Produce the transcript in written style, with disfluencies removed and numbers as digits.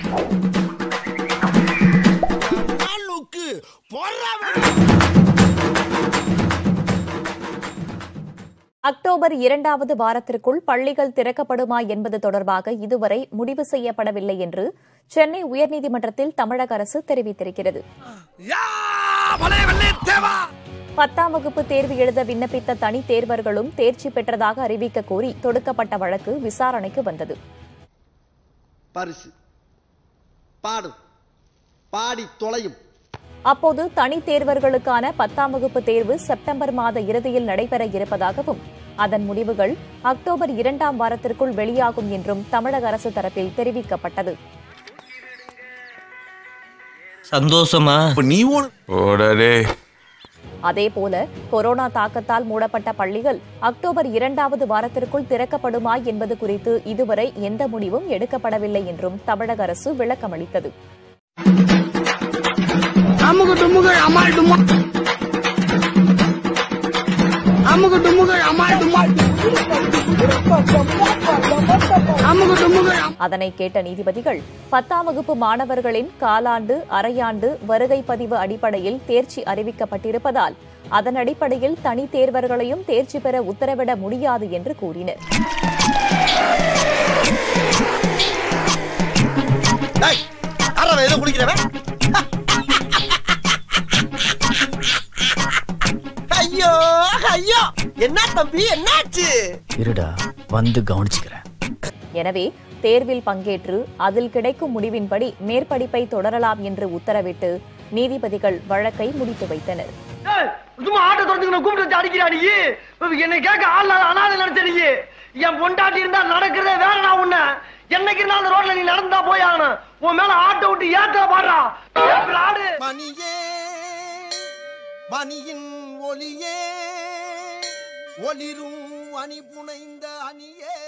October 2வது வாரத்திற்குள் பள்ளிகள் திறக்கப்படுமா என்பது தொடர்பாக இதுவரை முடிவு செய்யப்படவில்லை என்று சென்னை உயர்நீதிமன்றத்தில் தமிழக அரசு தெரிவித்திருக்கிறது. 10ஆம் வகுப்பு தேர்வு எழுத விண்ணப்பித்த தனித் தேர்வர்களும் தேர்ச்சி பெற்றதாக அறிவிக்க கோரி தொடுக்கப்பட்ட வழக்கு விசாரணைக்கு வந்தது. அப்போது தனித் தேர்வர்களுக்கான 10ஆம் வகுப்பு தேர்வு செப்டம்பர் மாத இறுதியில் நடைபெற இருப்பதாகவும் அதன் முடிவுகள் அக்டோபர் 2ஆம் வாரத்திற்குள் வெளியாகும் என்றும் தமிழக அரசு தரப்பில் தெரிவிக்கப்பட்டது. சந்தோஷமா? அதேபோல கொரோனா தாக்கத்தால் மூடப்பட்ட பள்ளிகள் அக்டோபர் 2வது வாரத்திற்குள் திறக்கப்படுமா என்பது குறித்து இதுவரை எந்த முடிவும் எடுக்கப்படவில்லை என்றும் தமிழக அரசு விளக்கமளித்தது. அதனை கேட்ட நீதிபதிகள் 10ஆம் வகுப்பு மாணவர்களின் காலாண்டு அரையாண்டு வருகை பதிவு அடிப்படையில் தேர்ச்சி அறிவிக்கப்பட்டிருப்பதால் அதன் அடிப்படையில் தனித் தேர்வர்களையும் தேர்ச்சி பெற உத்தரவிட முடியாது என்று கூறினர். ஐயோ ஐயோ, என்ன தம்பி என்னாச்சு? இருடா, வந்து கவனிச்சுக்கிறேன். எனவே தேர்வில் பங்கேற்று அதில் கிடைக்கும் முடிவின்படி மேற்படிப்பை தொடரலாம் என்று உத்தரவிட்டு நீதிபதிகள் வழக்கை முடித்து வைத்தனர். ஆட்டோ கூப்பிட்டு அடிக்கிறாடி என்னை கேட்க ஆள் அனாதை நினைச்சீங்க. என் பொண்டாட்டி இருந்தா நடக்கிறதே வேற. நான் உன்ன என்னைக்கு இருந்தாலும் ரோட்ல நீ நடந்தா போயாகணும். உன் மேல ஆட்டோ விட்டு ஏற்ற பாடுறா. மணியே மணியின் ஒளியே ஒளிரும் அணி புனைந்த அணியே.